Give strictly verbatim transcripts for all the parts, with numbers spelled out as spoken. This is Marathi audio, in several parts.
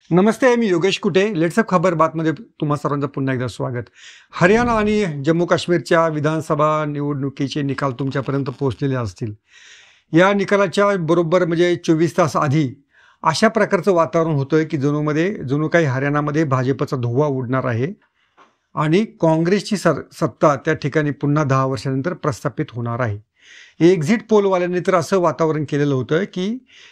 नमस्ते, मी योगेश कुटे. लेट्स अप खबर बातमध्ये तुम्हा सर्वांचं पुन्हा एकदा स्वागत. हरियाणा आणि जम्मू काश्मीरच्या विधानसभा निवडणुकीचे निकाल तुमच्यापर्यंत पोहोचलेले असतील. या निकालाच्या बरोबर म्हणजे चोवीस तास आधी अशा प्रकारचं वातावरण होतं की जणू मध्ये जणू काही हरियाणामध्ये भाजपचा धुव्वा उडणार आहे आणि काँग्रेसची सर सत्ता त्या ठिकाणी पुन्हा दहा वर्षानंतर प्रस्थापित होणार आहे. एक्झिट पोलवाल्यांनी तर असं वातावरण केलेलं होतं की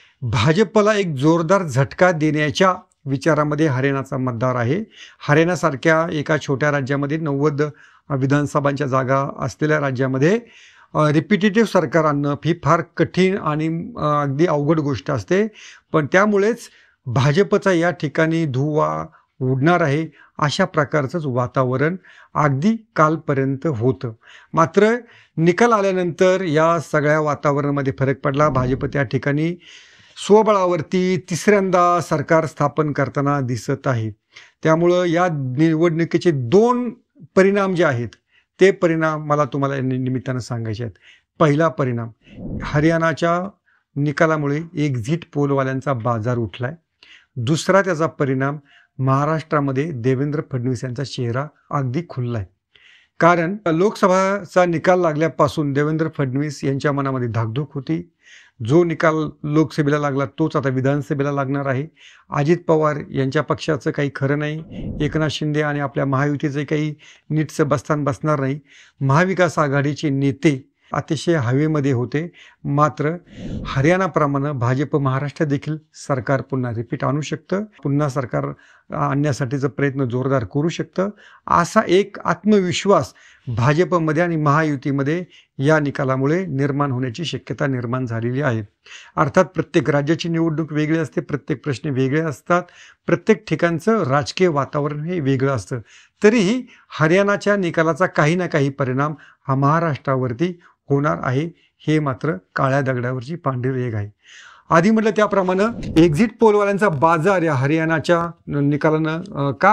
भाजपला एक जोरदार झटका देण्याच्या विचारामध्ये हरियाणाचा मतदार आहे. हरियाणासारख्या एका छोट्या राज्यामध्ये नव्वद विधानसभांच्या जागा असलेल्या राज्यामध्ये रिपिटेटिव्ह सरकार आणणं ही फार कठीण आणि अगदी अवघड गोष्ट असते. पण त्यामुळेच भाजपचा या ठिकाणी धुव्वा उडणार आहे अशा प्रकारचंच वातावरण अगदी कालपर्यंत होतं. मात्र निकाल आल्यानंतर या सगळ्या वातावरणामध्ये फरक पडला. भाजप त्या ठिकाणी स्वबळावरती तिसऱ्यांदा सरकार स्थापन करताना दिसत आहे. त्यामुळं या निवडणुकीचे दोन परिणाम जे आहेत ते परिणाम मला तुम्हाला निमित्तानं सांगायचे आहेत. पहिला परिणाम, हरियाणाच्या निकालामुळे एक्झिट पोलवाल्यांचा बाजार उठलाय. दुसरा त्याचा परिणाम, महाराष्ट्रामध्ये देवेंद्र फडणवीस यांचा चेहरा अगदी खुललाय. कारण लोकसभाचा निकाल लागल्यापासून देवेंद्र फडणवीस यांच्या मनामध्ये धाकधूक होती. जो निकाल लोकसभेला लागला तोच आता विधानसभेला लागणार आहे. अजित पवार यांच्या पक्षाचं काही खरं नाही. एकनाथ शिंदे आणि आपल्या महायुतीचे काही नीटचं बसतान बसणार नाही. महाविकास आघाडीचे नेते अतिशय हवेमध्ये होते. मात्र हरियाणाप्रमाणे भाजप महाराष्ट्रात देखील सरकार पुन्हा रिपीट आणू शकतं, पुन्हा सरकार आणण्यासाठीचा प्रयत्न जोरदार करू शकतं, असा एक आत्मविश्वास भाजपमध्ये आणि महायुतीमध्ये या निकालामुळे निर्माण होण्याची शक्यता निर्माण झालेली आहे. अर्थात प्रत्येक राज्याची निवडणूक वेगळी असते, प्रत्येक प्रश्न वेगळे असतात, प्रत्येक ठिकाणचं राजकीय वातावरण हे वेगळं असतं. तरीही हरियाणाच्या निकालाचा काही ना काही परिणाम हा महाराष्ट्रावरती होणार आहे, हे मात्र काळ्या दगडावरची पांढरी रेघ आहे. आधी म्हटलं त्याप्रमाणे एक्झिट पोलवाल्यांचा बाजार या हरियाणाच्या निकालानं का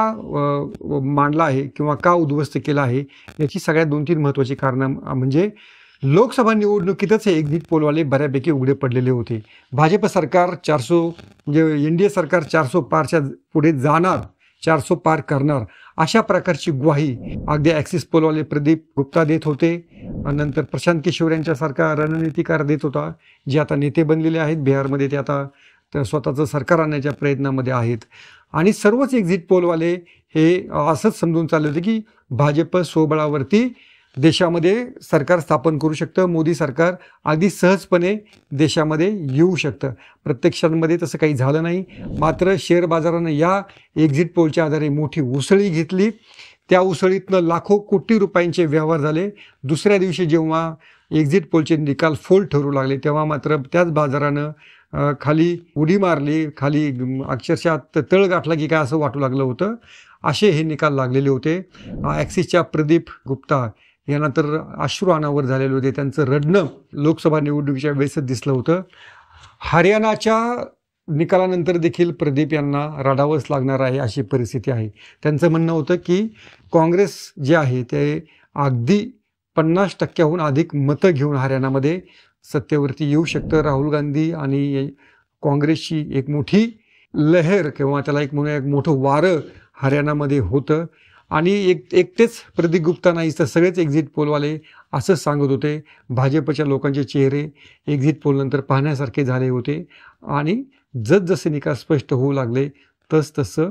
मांडला आहे किंवा का उद्ध्वस्त केला आहे याची सगळ्यात दोन तीन महत्त्वाची कारणं म्हणजे लोकसभा निवडणुकीतच हे एक्झिट पोलवाले बऱ्यापैकी उघडे पडलेले होते. भाजप सरकार चारसो म्हणजे एन डी ए सरकार चारसो पारच्या पुढे जाणार, चारसो पार करणार अशा प्रकारची ग्वाही अगदी ॲक्सिस पोलवाले प्रदीप गुप्ता देत होते. नंतर प्रशांत किशोर यांच्यासारखा रणनीतिकार देत होता, जे आता नेते बनलेले आहेत. बिहारमध्ये ते आता स्वतःचं सरकार आणण्याच्या प्रयत्नामध्ये आहेत. आणि सर्वच एक्झिट पोलवाले हे असंच समजून चालले होते की भाजप स्वबळावरती देशामध्ये सरकार स्थापन करू शकतं, मोदी सरकार अगदी सहजपणे देशामध्ये येऊ शकतं. प्रत्यक्षामध्ये तसं काही झालं नाही. मात्र शेअर बाजारानं या एक्झिट पोलच्या आधारे मोठी उसळी घेतली. त्या उसळीतनं लाखो कोटी रुपयांचे व्यवहार झाले. दुसऱ्या दिवशी जेव्हा एक्झिट पोलचे निकाल फोल ठरू लागले तेव्हा मात्र त्याच बाजारानं खाली उडी मारली, खाली अक्षरशः तळ गाठला की काय असं वाटू लागलं होतं. असे हे निकाल लागलेले होते. ॲक्सिसच्या प्रदीप गुप्ता यांना तर अश्रू अनावर झालेले होते. त्यांचं रडणं लोकसभा निवडणुकीच्या वेळेसच दिसलं होतं. हरियाणाच्या निकालानंतर देखील प्रदीप यांना रडावंच लागणार आहे अशी परिस्थिती आहे. त्यांचं म्हणणं होतं की काँग्रेस जे आहे ते अगदी पन्नास टक्क्याहून अधिक मतं घेऊन हरियाणामध्ये सत्तेवरती येऊ शकतं. राहुल गांधी आणि काँग्रेसची एक मोठी लहर किंवा त्याला एक म्हणून एक मोठं वारं हरियाणामध्ये होतं. आणि एक एकटेच प्रदीप गुप्ता नाहीच तर सगळेच एक्झिट पोलवाले असंच सांगत होते. भाजपच्या लोकांचे चेहरे एक्झिट पोलनंतर पाहण्यासारखे झाले होते. आणि जसजसे निकाल स्पष्ट होऊ लागले तसतसं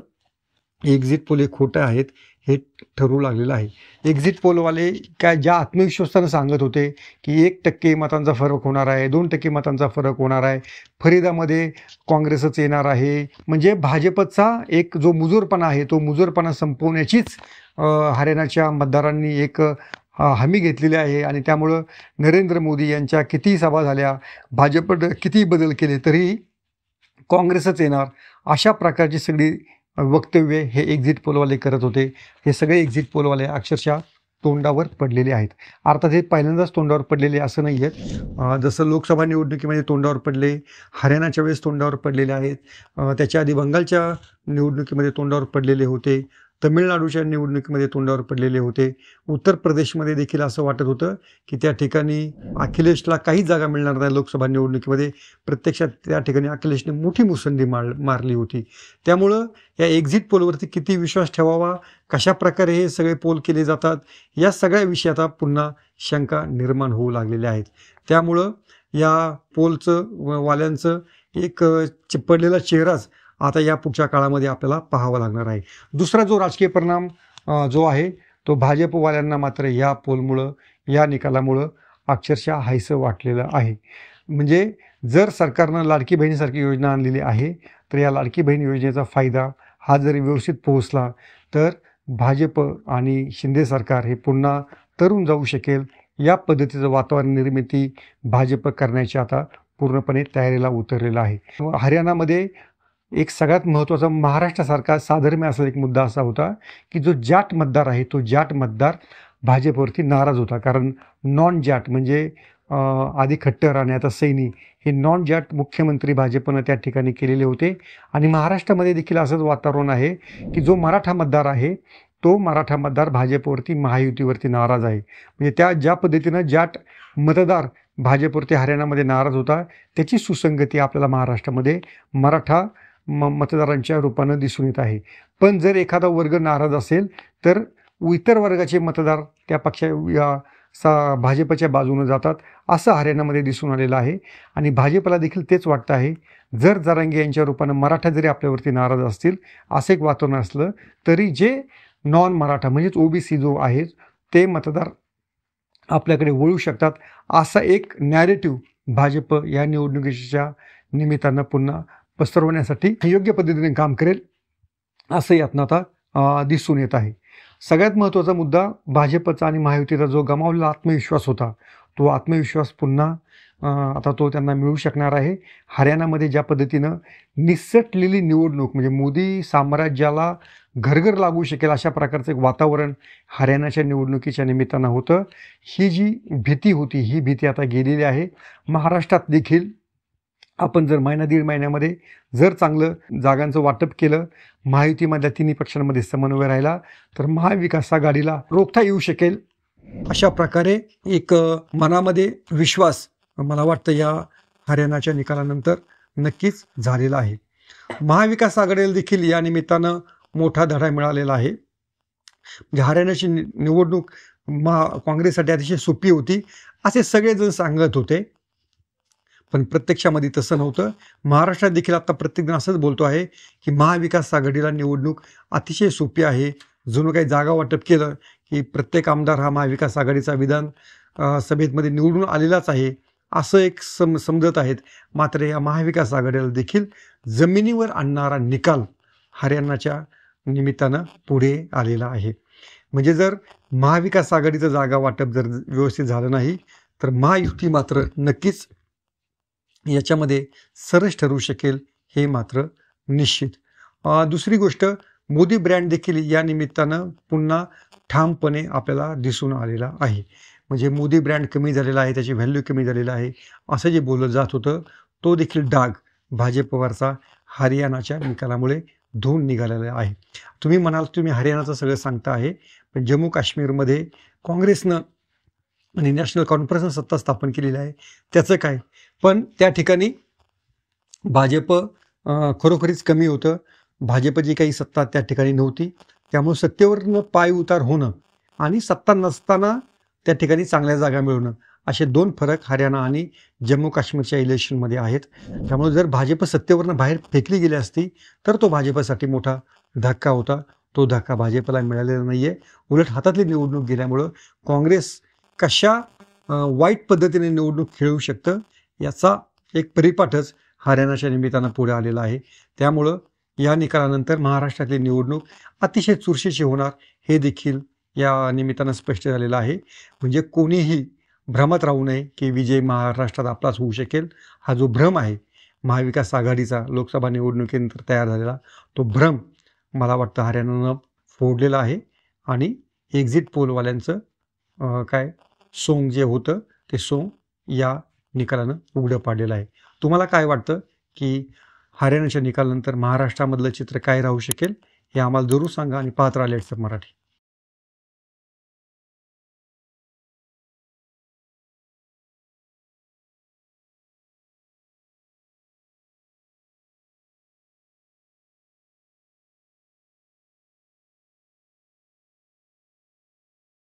एक्झिट पोल हे खोटं आहेत हे ठरवू लागलेलं आहे. एक्झिट पोलवाले काय ज्या आत्मविश्वासानं सांगत होते की एक टक्के मतांचा फरक होणार आहे, दोन टक्के मतांचा फरक होणार आहे, फरीदामध्ये काँग्रेसच येणार आहे, म्हणजे भाजपचा एक जो मुजोरपणा आहे तो मुजोरपणा संपवण्याचीच हरियाणाच्या मतदारांनी एक हमी घेतलेली आहे. आणि त्यामुळं नरेंद्र मोदी यांच्या कितीही सभा झाल्या, भाजपनं कितीही बदल केले तरी काँग्रेसच येणार अशा प्रकारची सगळी वक्तव्य हे एक्झिट पोलवाले करत होते. हे सगळे एक्झिट पोलवाले अक्षरशः तोंडावर पडलेले आहेत. अर्थात हे पहिल्यांदाच तोंडावर पडलेले असं नाही आहेत. जसं लोकसभा निवडणुकीमध्ये तोंडावर पडले, हरियाणाच्या वेळेस तोंडावर पडलेले आहेत, त्याच्या आधी बंगालच्या निवडणुकीमध्ये तोंडावर पडलेले होते. तमिळनाडूच्या निवडणुकीमध्ये तोंडावर पडलेले होते. उत्तर प्रदेशमध्ये देखील असं वाटत होतं की त्या ठिकाणी अखिलेशला काही जागा मिळणार नाही लोकसभा निवडणुकीमध्ये. प्रत्यक्षात त्या ठिकाणी अखिलेशने मोठी मुसंडी मार मारली होती. त्यामुळं या एक्झिट पोलवरती किती विश्वास ठेवावा, कशा प्रकारे हे सगळे पोल केले जातात, या सगळ्या विषयी आता पुन्हा शंका निर्माण होऊ लागलेल्या आहेत. त्यामुळं या पोलचं वाल्यांचं एक पडलेला चेहराच आता या पुढच्या काळामध्ये आपल्याला पाहावा लागणार आहे. दुसरा जो राजकीय परिणाम जो आहे तो भाजपवाल्यांना मात्र या पोलमुळं, या निकालामुळं अक्षरशः हायसं वाटलेलं आहे. म्हणजे जर सरकारनं लाडकी बहिणीसारखी योजना आणलेली आहे, तर या लाडकी बहीण योजनेचा फायदा हा जरी व्यवस्थित पोहोचला तर भाजप आणि शिंदे सरकार हे पुन्हा तरून जाऊ शकेल. या पद्धतीचं वातावरण निर्मिती भाजप करण्याची आता पूर्णपणे तयारीला उतरलेलं आहे. हरियाणामध्ये एक सगळ्यात महत्त्वाचा महाराष्ट्रासारखा साधर्म्य असा एक मुद्दा असा होता की जो जाट मतदार आहे तो जाट मतदार भाजपवरती नाराज होता. कारण नॉन जाट म्हणजे आधी खट्टर आणि आता सैनी हे नॉन जाट मुख्यमंत्री भाजपनं त्या ठिकाणी केलेले होते. आणि महाराष्ट्रामध्ये देखील असंच वातावरण आहे की जो मराठा मतदार आहे तो मराठा मतदार भाजपवरती महायुतीवरती नाराज आहे. म्हणजे त्या ज्या पद्धतीनं जाट मतदार भाजपवरती हरियाणामध्ये नाराज होता त्याची सुसंगती आपल्याला महाराष्ट्रामध्ये मराठा म मतदारांच्या रूपानं दिसून येत आहे. पण जर एखादा वर्ग नाराज असेल तर इतर वर्गाचे मतदार त्या पक्षा या सा भाजपच्या बाजूनं जातात असं हरियाणामध्ये दिसून आलेलं आहे. आणि भाजपला देखील तेच वाटतं आहे. जर जरांगे यांच्या रूपानं मराठा जरी आपल्यावरती नाराज असतील असं एक वातावरण असलं तरी जे नॉन मराठा म्हणजेच ओबीसी जो आहे ते मतदार आपल्याकडे वळू शकतात असा एक नॅरेटिव्ह भाजप या निवडणुकीच्या निमित्तानं पुन्हा पसरवण्यासाठी योग्य पद्धतीने काम करेल असं यातनं आता दिसून येत आहे. सगळ्यात महत्त्वाचा मुद्दा भाजपचा आणि महायुतीचा जो गमावलेला आत्मविश्वास होता तो आत्मविश्वास पुन्हा आता तो त्यांना मिळू शकणार आहे. हरियाणामध्ये ज्या पद्धतीनं निसटलेली निवडणूक म्हणजे मोदी साम्राज्याला घरघर लागू शकेल अशा प्रकारचं एक वातावरण हरियाणाच्या निवडणुकीच्या निमित्तानं होतं. ही जी भीती होती ही भीती आता गेलेली आहे. महाराष्ट्रात देखील आपण जर महिना दीड महिन्यामध्ये जर चांगलं जागांचं वाटप केलं, महायुतीमधल्या तिन्ही पक्षांमध्ये समन्वय राहिला तर महाविकास आघाडीला रोखता येऊ शकेल. अशा प्रकारे एक मनामध्ये विश्वास मला वाटतं या हरियाणाच्या निकालानंतर नक्कीच झालेला आहे. महाविकास आघाडीला देखील या निमित्तानं मोठा धडा मिळालेला आहे. म्हणजे हरियाणाची निवडणूक महा काँग्रेससाठी अतिशय सोपी होती असे सगळेजण सांगत होते, पण प्रत्यक्षामध्ये तसं नव्हतं. महाराष्ट्रात देखील आता प्रत्येकजण असंच बोलतो आहे की महाविकास आघाडीला निवडणूक अतिशय सोपी आहे. जणू काही जागा वाटप केलं की प्रत्येक आमदार हा महाविकास आघाडीचा विधान सभेमध्ये निवडून आलेलाच आहे असं एक सम समजत आहेत. मात्र या महाविकास आघाडीला देखील जमिनीवर आणणारा निकाल हरियाणाच्या निमित्तानं पुढे आलेला आहे. म्हणजे जर महाविकास आघाडीचं जागा वाटप जर व्यवस्थित झालं नाही तर महायुती मात्र नक्कीच याच्यामध्ये सरस ठरू शकेल हे मात्र निश्चित. दुसरी गोष्ट मोदी ब्रँड देखील या निमित्तानं पुन्हा ठामपणे आपल्याला दिसून आलेला आहे. म्हणजे मोदी ब्रँड कमी झालेला आहे, त्याची व्हॅल्यू कमी झालेला आहे असं जे बोललं जात होतं तो देखील डाग भाजपवरचा हरियाणाच्या निकालामुळे धुवून निघालेला आहे. तुम्ही म्हणाल तुम्ही हरियाणाचं सगळं सांगता आहे, पण जम्मू काश्मीरमध्ये काँग्रेसनं आणि नॅशनल कॉन्फरन्सनं सत्ता स्थापन केलेली आहे त्याचं काय. पण त्या ठिकाणी भाजप खरोखरीच कमी होतं. भाजपची काही सत्ता त्या ठिकाणी नव्हती. त्यामुळे सत्तेवरनं पाय उतार होणं आणि सत्ता नसताना त्या ठिकाणी चांगल्या जागा मिळवणं असे दोन फरक हरियाणा आणि जम्मू काश्मीरच्या इलेक्शनमध्ये आहेत. त्यामुळे जर भाजप सत्तेवरनं बाहेर फेकली गेली असती तर तो भाजपसाठी मोठा धक्का होता. तो धक्का भाजपला मिळालेला नाही आहे. उलट हातातली निवडणूक गेल्यामुळं काँग्रेस कशा वाईट पद्धतीने निवडणूक खेळू शकतं याचा एक परिपाठच हरियाणाच्या निमित्तानं पुढे आलेला आहे. त्यामुळं या निकालानंतर महाराष्ट्रातली निवडणूक अतिशय चुरशीची होणार हे देखील या निमित्तानं स्पष्ट झालेलं आहे. म्हणजे कोणीही भ्रमात राहू नये की विजय महाराष्ट्रात आपलाच होऊ शकेल. हा जो भ्रम आहे महाविकास आघाडीचा लोकसभा निवडणुकीनंतर तयार झालेला तो भ्रम मला वाटतं हरियाणानं फोडलेला आहे. आणि एक्झिट पोलवाल्यांचं काय सोंग जे होतं ते सोंग या निकालानं उघडं पाडलेलं आहे. तुम्हाला काय वाटतं की हरियाणाच्या निकालानंतर महाराष्ट्रामधलं चित्र काय राहू शकेल हे आम्हाला जरूर सांगा आणि पाहत राहा लेट्सअप मराठी.